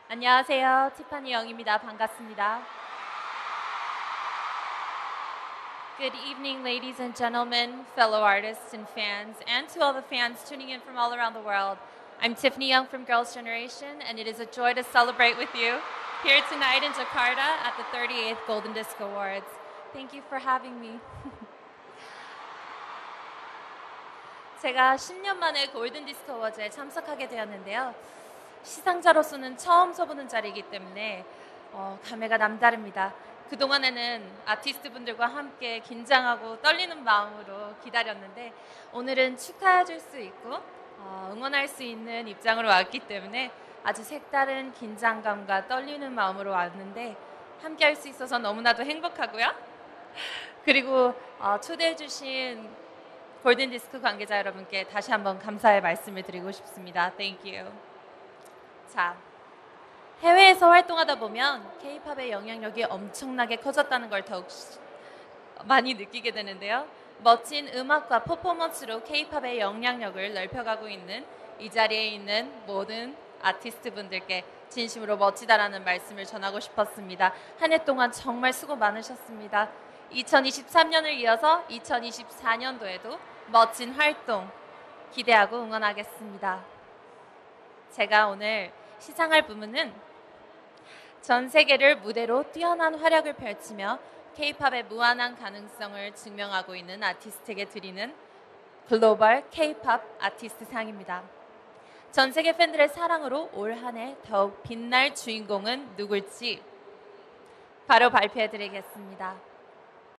안녕하세요. 티파니 영입니다. 반갑습니다. Good evening, ladies and gentlemen, fellow artists and fans, and to all the fans tuning in from all around the world. I'm Tiffany Young from Girls' Generation, and it is a joy to celebrate with you here tonight in Jakarta at the 38th Golden Disc Awards. Thank you for having me. 제가 10년 만에 골든 디스크 어워즈에 참석하게 되었는데요. 시상자로서는 처음 서보는 자리이기 때문에 감회가 남다릅니다. 그동안에는 아티스트분들과 함께 긴장하고 떨리는 마음으로 기다렸는데 오늘은 축하해줄 수 있고 응원할 수 있는 입장으로 왔기 때문에 아주 색다른 긴장감과 떨리는 마음으로 왔는데 함께 할 수 있어서 너무나도 행복하고요. 그리고 초대해주신 골든디스크 관계자 여러분께 다시 한번 감사의 말씀을 드리고 싶습니다. Thank you. 자, 해외에서 활동하다 보면 K-팝의 영향력이 엄청나게 커졌다는 걸 더욱 많이 느끼게 되는데요. 멋진 음악과 퍼포먼스로 K-팝의 영향력을 넓혀가고 있는 이 자리에 있는 모든 아티스트 분들께 진심으로 멋지다라는 말씀을 전하고 싶었습니다. 한 해 동안 정말 수고 많으셨습니다. 2023년을 이어서 2024년도에도 멋진 활동 기대하고 응원하겠습니다. 제가 오늘 시상할 부문은 전 세계를 무대로 뛰어난 활약을 펼치며 K-팝의 무한한 가능성을 증명하고 있는 아티스트에게 드리는 글로벌 K-팝 아티스트 상입니다. 전 세계 팬들의 사랑으로 올 한 해 더욱 빛날 주인공은 누굴지 바로 발표해 드리겠습니다.